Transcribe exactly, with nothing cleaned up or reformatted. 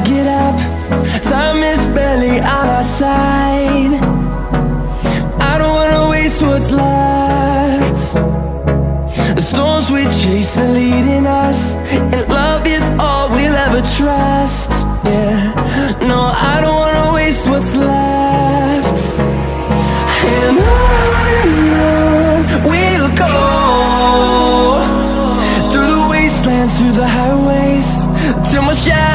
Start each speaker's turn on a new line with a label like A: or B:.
A: get up, time is barely on our side. I don't wanna waste what's left. The storms we chase are leading us, and love is all we'll ever trust. Yeah, no, I don't wanna waste what's left. And on and on we'll go, through the wastelands, through the highways, till my shadow